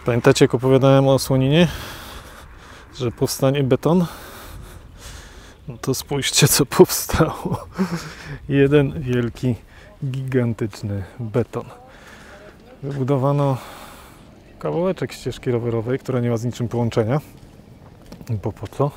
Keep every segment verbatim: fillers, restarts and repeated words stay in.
Pamiętacie, jak opowiadałem o osłoninie, że powstanie beton? No to spójrzcie, co powstało. Jeden wielki, gigantyczny beton. Wybudowano kawałeczek ścieżki rowerowej, która nie ma z niczym połączenia. Bo po co?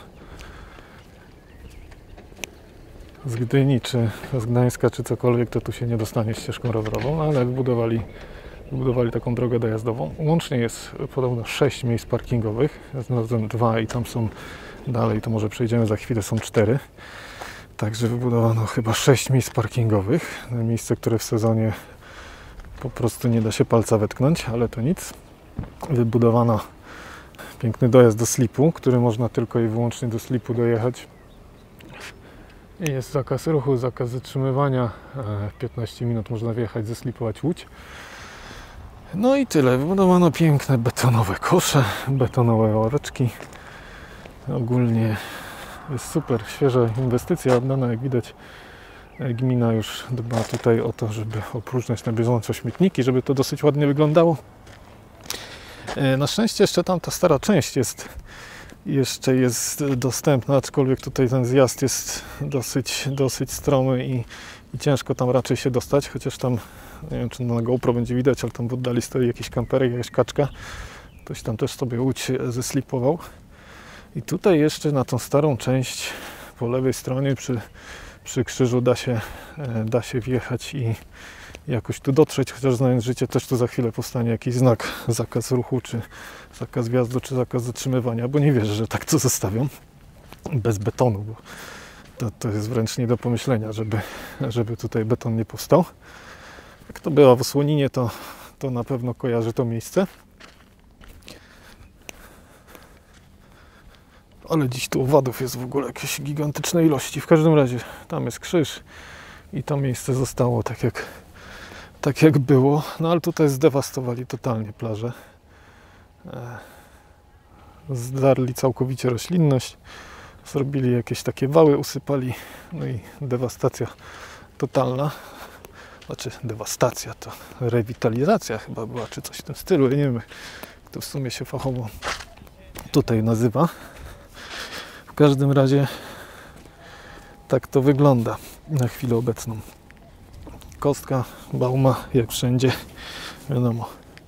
Z Gdyni, czy z Gdańska, czy cokolwiek, to tu się nie dostanie ścieżką rowerową, ale wybudowali, wybudowali taką drogę dojazdową. Łącznie jest podobno sześć miejsc parkingowych. Ja znalazłem dwa i tam są dalej, to może przejdziemy za chwilę, są cztery. Także wybudowano chyba sześć miejsc parkingowych. Miejsce, które w sezonie po prostu nie da się palca wetknąć, ale to nic. Wybudowano piękny dojazd do slipu, który można tylko i wyłącznie do slipu dojechać. Jest zakaz ruchu, zakaz zatrzymywania. W piętnaście minut można wjechać, zeslipować łódź. No i tyle. Wybudowano piękne betonowe kosze, betonowe ławeczki. Ogólnie jest super, świeża inwestycja oddana. Jak widać, gmina już dba tutaj o to, żeby opróżniać na bieżąco śmietniki, żeby to dosyć ładnie wyglądało. Na szczęście jeszcze tam ta stara część jest jeszcze jest dostępna, aczkolwiek tutaj ten zjazd jest dosyć, dosyć stromy i, i ciężko tam raczej się dostać, chociaż tam, nie wiem, czy na GoPro będzie widać, ale tam w oddali stoi jakiś kamperek, jakaś kaczka. Ktoś tam też sobie łódź zeslipował. I tutaj jeszcze na tą starą część po lewej stronie przy, przy krzyżu da się, da się wjechać i jakoś tu dotrzeć, chociaż znając życie też tu za chwilę powstanie jakiś znak, zakaz ruchu, czy zakaz wjazdu, czy zakaz zatrzymywania, bo nie wierzę, że tak to zostawią bez betonu, bo to, to jest wręcz nie do pomyślenia, żeby, żeby tutaj beton nie powstał. Jak to była w Osłoninie, to, to na pewno kojarzy to miejsce. Ale dziś tu owadów jest w ogóle jakieś gigantyczne ilości. W każdym razie tam jest krzyż i to miejsce zostało tak jak tak jak było, no ale tutaj zdewastowali totalnie plażę. Zdarli całkowicie roślinność, zrobili jakieś takie wały, usypali, no i dewastacja totalna. Znaczy dewastacja to rewitalizacja chyba była, czy coś w tym stylu, ja nie wiem, jak to w sumie się fachowo tutaj nazywa. W każdym razie tak to wygląda na chwilę obecną. Kostka, bauma, jak wszędzie, wiadomo.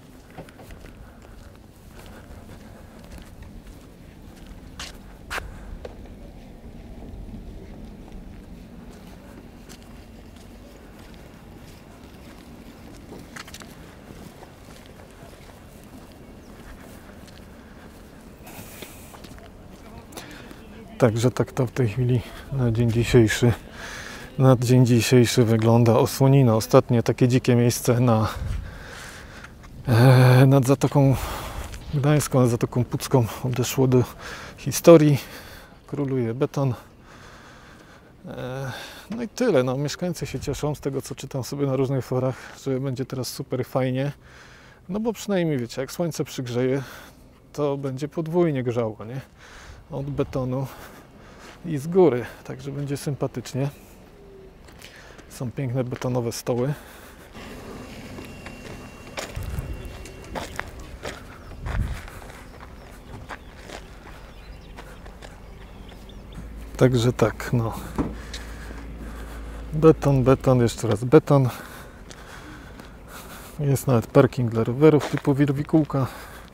Także tak to w tej chwili na dzień dzisiejszy na dzień dzisiejszy wygląda Osłonina. Ostatnie takie dzikie miejsce na, e, nad Zatoką Gdańską, nad Zatoką Pucką odeszło do historii. Króluje beton. E, no i tyle. No, mieszkańcy się cieszą z tego, co czytam sobie na różnych forach, że będzie teraz super fajnie. No bo przynajmniej wiecie, jak słońce przygrzeje, to będzie podwójnie grzało, nie? Od betonu i z góry. Także będzie sympatycznie. Są piękne betonowe stoły. Także tak, no. Beton, beton, jeszcze raz beton. Jest nawet parking dla rowerów typu wirwikułka.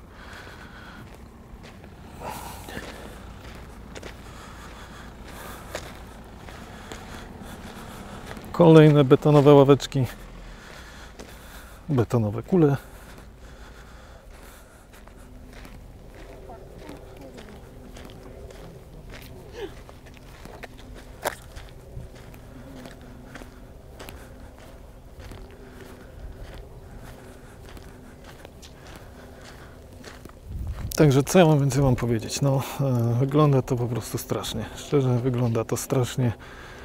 Kolejne betonowe ławeczki, betonowe kule. Także co ja mam więcej wam powiedzieć? No, e, wygląda to po prostu strasznie. Szczerze, wygląda to strasznie.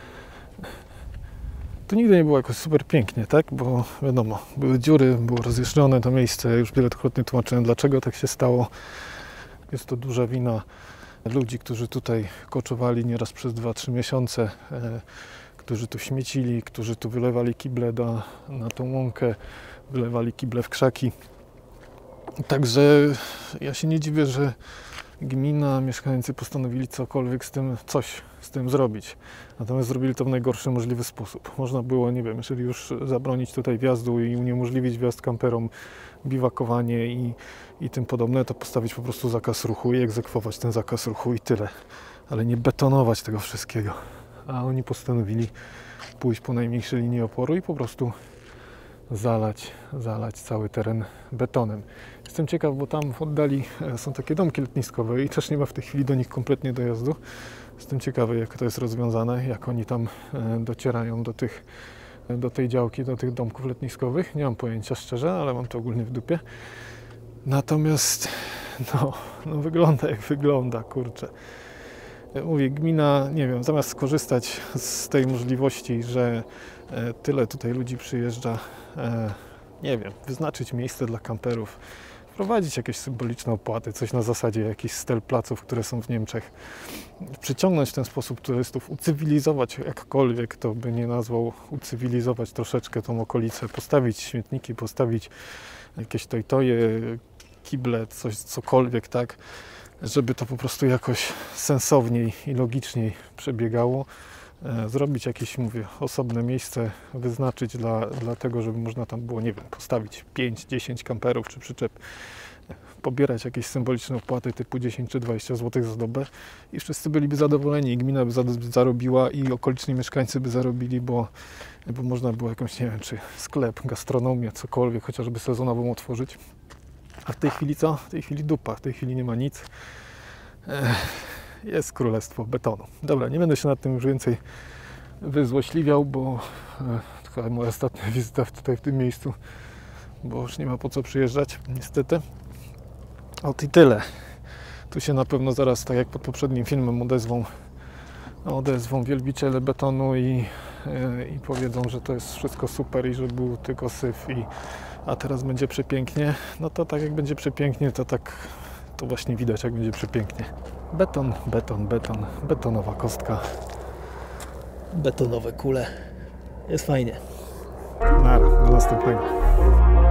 Tu nigdy nie było jakoś super pięknie, tak? Bo wiadomo, były dziury, było rozjeżdżone to miejsce. Już wielokrotnie tłumaczyłem, dlaczego tak się stało. Jest to duża wina ludzi, którzy tutaj koczowali nieraz przez dwa trzy miesiące, e, którzy tu śmiecili, którzy tu wylewali kible do, na tą łąkę, wylewali kible w krzaki. Także ja się nie dziwię, że gmina, mieszkańcy postanowili cokolwiek z tym, coś z tym zrobić. Natomiast zrobili to w najgorszy możliwy sposób. Można było, nie wiem, jeżeli już zabronić tutaj wjazdu i uniemożliwić wjazd kamperom, biwakowanie i, i tym podobne, to postawić po prostu zakaz ruchu i egzekwować ten zakaz ruchu i tyle. Ale nie betonować tego wszystkiego. A oni postanowili pójść po najmniejszej linii oporu i po prostu zalać, zalać cały teren betonem. Jestem ciekaw, bo tam w oddali są takie domki letniskowe i też nie ma w tej chwili do nich kompletnie dojazdu. Jestem ciekawy, jak to jest rozwiązane, jak oni tam docierają do tych, do tej działki, do tych domków letniskowych. Nie mam pojęcia szczerze, ale mam to ogólnie w dupie. Natomiast no, no wygląda jak wygląda, kurczę. Mówię, gmina, nie wiem, zamiast skorzystać z tej możliwości, że tyle tutaj ludzi przyjeżdża, nie wiem, wyznaczyć miejsce dla kamperów, wprowadzić jakieś symboliczne opłaty, coś na zasadzie jakichś styl placów, które są w Niemczech, przyciągnąć w ten sposób turystów, ucywilizować jakkolwiek, to by nie nazwał, ucywilizować troszeczkę tą okolicę, postawić śmietniki, postawić jakieś toj-toje, kible, coś, cokolwiek, tak, żeby to po prostu jakoś sensowniej i logiczniej przebiegało. Zrobić jakieś, mówię, osobne miejsce, wyznaczyć dla, dla tego, żeby można tam było, nie wiem, postawić pięć dziesięć kamperów czy przyczep, pobierać jakieś symboliczne opłaty typu dziesięć czy dwadzieścia złotych za dobę i wszyscy byliby zadowoleni, i gmina by zarobiła i okoliczni mieszkańcy by zarobili, bo, bo można było jakąś, nie wiem, czy sklep, gastronomię, cokolwiek, chociażby sezonową otworzyć. A w tej chwili co? W tej chwili dupa, w tej chwili nie ma nic. Ech. Jest królestwo betonu. Dobra, nie będę się nad tym już więcej wyzłośliwiał, bo e, to chyba moja ostatnia wizyta tutaj w tym miejscu, bo już nie ma po co przyjeżdżać, niestety. Ot i tyle. Tu się na pewno zaraz, tak jak pod poprzednim filmem, odezwą, odezwą wielbiciele betonu i, e, i powiedzą, że to jest wszystko super i że był tylko syf, i, a teraz będzie przepięknie. No to tak jak będzie przepięknie, to tak to właśnie widać, jak będzie przepięknie. Beton, beton, beton, betonowa kostka. Betonowe kule. Jest fajnie. Nara, do następnego.